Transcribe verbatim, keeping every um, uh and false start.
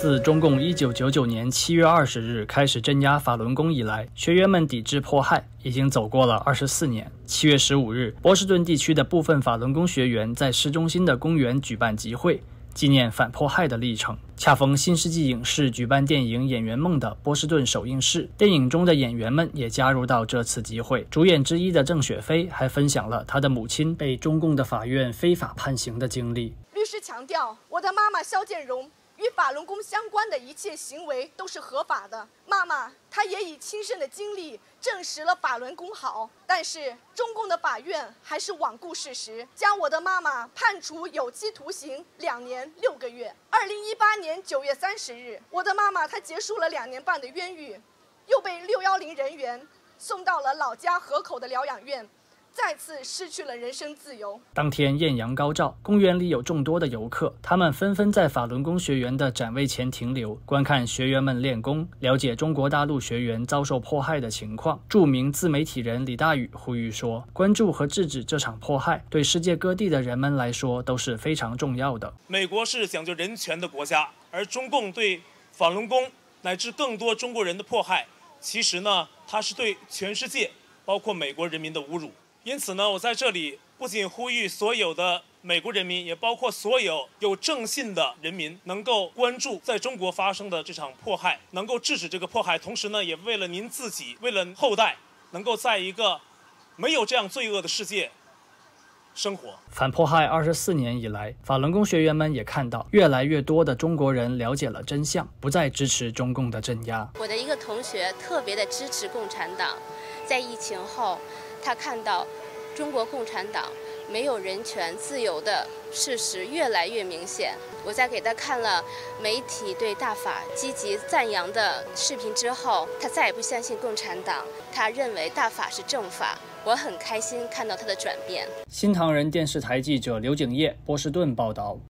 自中共一九九九年七月二十日开始镇压法轮功以来，学员们抵制迫害已经走过了二十四年。七月十五日，波士顿地区的部分法轮功学员在市中心的公园举办集会，纪念反迫害的历程。恰逢新世纪影视举办电影《演员梦》的波士顿首映式，电影中的演员们也加入到这次集会。主演之一的郑雪飞还分享了她的母亲被中共的法院非法判刑的经历。 律师强调，我的妈妈肖建荣与法轮功相关的一切行为都是合法的。妈妈她也以亲身的经历证实了法轮功好，但是中共的法院还是罔顾事实，将我的妈妈判处有期徒刑两年六个月。二零一八年九月三十日，我的妈妈她结束了两年半的冤狱，又被六一零人员送到了老家河口的疗养院，再次失去了人身自由。 当天艳阳高照，公园里有众多的游客，他们纷纷在法轮功学员的展位前停留，观看学员们练功，了解中国大陆学员遭受迫害的情况。著名自媒体人李大宇呼吁说，关注和制止这场迫害，对世界各地的人们来说都是非常重要的。 美国是讲究人权的国家，而中共对法轮功乃至更多中国人的迫害，其实呢，它是对全世界，包括美国人民的侮辱。因此呢，我在这里不仅呼吁所有的美国人民，也包括所有有正信的人民，能够关注在中国发生的这场迫害，能够制止这个迫害。同时呢，也为了您自己，为了后代，能够在一个没有这样罪恶的世界生活。 反迫害二十四年以来，法轮功学员们也看到越来越多的中国人了解了真相，不再支持中共的镇压。 我的一个同学特别的支持共产党，在疫情后，他看到中国共产党没有人权自由的事实越来越明显。我在给他看了媒体对大法积极赞扬的视频之后，他再也不相信共产党，他认为大法是正法。我很开心看到他的转变。 新唐人电视台记者刘景业，波士顿报道。